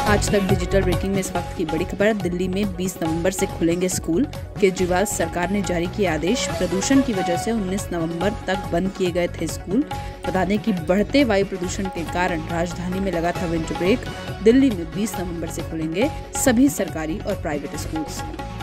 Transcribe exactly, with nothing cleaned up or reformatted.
आज तक digital breaking में इस वक्त की बड़ी खबर। दिल्ली में बीस नवंबर से खुलेंगे स्कूल। केजरीवाल सरकार ने जारी किए आदेश। प्रदूषण की वजह से उन्नीस नवंबर तक बंद किए गए थे स्कूल। बता दें कि बढ़ते वायु प्रदूषण के कारण राजधानी में लगा था विंटर ब्रेक। दिल्ली में बीस नवंबर से खुलेंगे सभी सरकारी और प्राइवेट स्कूल।